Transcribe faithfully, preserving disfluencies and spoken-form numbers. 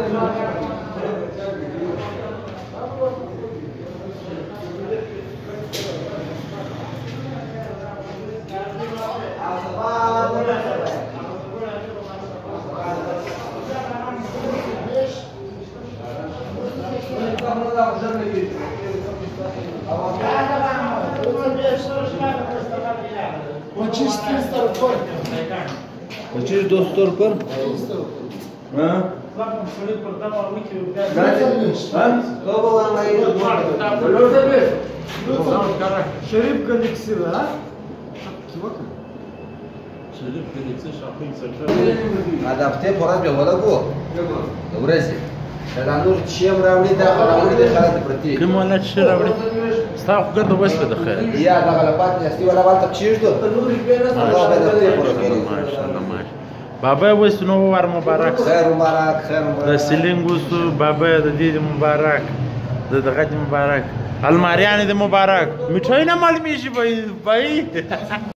पच्चीस दो सौ रुपये Şerif Galaxy var. Şerif Galaxy shopping center. Adapte poraz be wala go. Urezi. Da nur ce am rauli da rauli de khala de prati. Cum wala ce rauli? Sta cu gândul băs pe de khair. Ia da la pat ya sti wala balta cișdo. Allah be da te poraz. Maşallah maşallah. Baba وست نو ور مبارک خیر مبارک خیر مبارک د سیلینګ وست بابا د دې مبارک د دغه مبارک الماریان د مبارک میټوي نه معلومیږي بای بای